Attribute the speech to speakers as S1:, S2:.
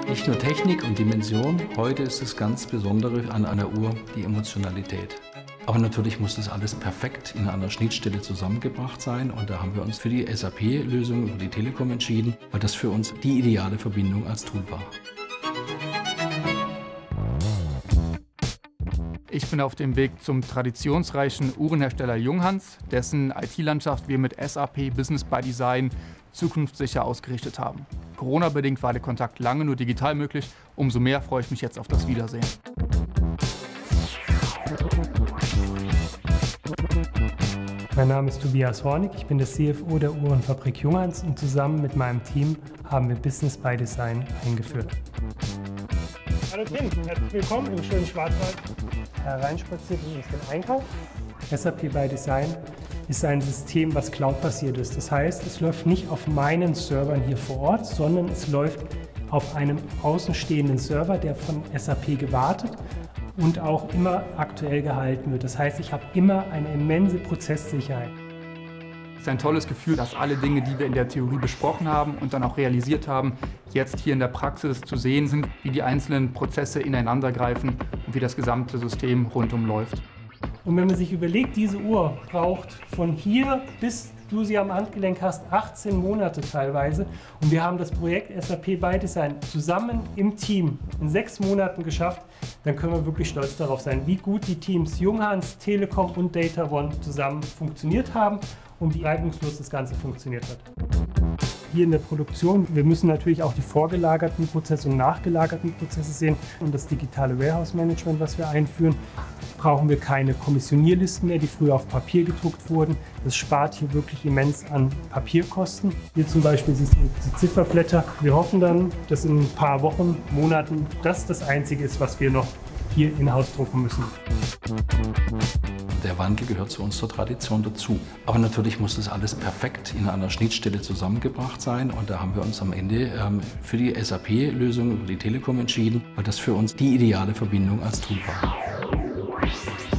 S1: Nicht nur Technik und Dimension, heute ist das ganz Besondere an einer Uhr die Emotionalität. Aber natürlich muss das alles perfekt in einer Schnittstelle zusammengebracht sein und da haben wir uns für die SAP-Lösung über die Telekom entschieden, weil das für uns die ideale Verbindung als Tool war.
S2: Ich bin auf dem Weg zum traditionsreichen Uhrenhersteller Junghans, dessen IT-Landschaft wir mit SAP Business by Design zukunftssicher ausgerichtet haben. Corona-bedingt war der Kontakt lange nur digital möglich. Umso mehr freue ich mich jetzt auf das Wiedersehen.
S3: Mein Name ist Tobias Hornig, ich bin der CFO der Uhrenfabrik Junghans und zusammen mit meinem Team haben wir Business by Design eingeführt. Hallo Tim, herzlich willkommen im schönen Schwarzwald. Hereinspaziert in unseren Einkauf. SAP by Design ist ein System, was cloud-basiert ist. Das heißt, es läuft nicht auf meinen Servern hier vor Ort, sondern es läuft auf einem außenstehenden Server, der von SAP gewartet und auch immer aktuell gehalten wird. Das heißt, ich habe immer eine immense Prozesssicherheit.
S2: Es ist ein tolles Gefühl, dass alle Dinge, die wir in der Theorie besprochen haben und dann auch realisiert haben, jetzt hier in der Praxis zu sehen sind, wie die einzelnen Prozesse ineinandergreifen und wie das gesamte System rundum läuft.
S3: Und wenn man sich überlegt, diese Uhr braucht von hier bis du sie am Handgelenk hast 18 Monate teilweise. Und wir haben das Projekt SAP by Design zusammen im Team in 6 Monaten geschafft, dann können wir wirklich stolz darauf sein, wie gut die Teams Junghans, Telekom und Data One zusammen funktioniert haben und wie reibungslos das Ganze funktioniert hat. Hier in der Produktion, wir müssen natürlich auch die vorgelagerten Prozesse und nachgelagerten Prozesse sehen. Und das digitale Warehouse-Management, was wir einführen, brauchen wir keine Kommissionierlisten mehr, die früher auf Papier gedruckt wurden. Das spart hier wirklich immens an Papierkosten. Hier zum Beispiel siehst du die Zifferblätter. Wir hoffen dann, dass in ein paar Wochen, Monaten das Einzige ist, was wir noch hier in-house drucken müssen.
S1: Der Wandel gehört zu unserer Tradition dazu. Aber natürlich muss das alles perfekt in einer Schnittstelle zusammengebracht sein und da haben wir uns am Ende für die SAP-Lösung über die Telekom entschieden, weil das für uns die ideale Verbindung als Tool war.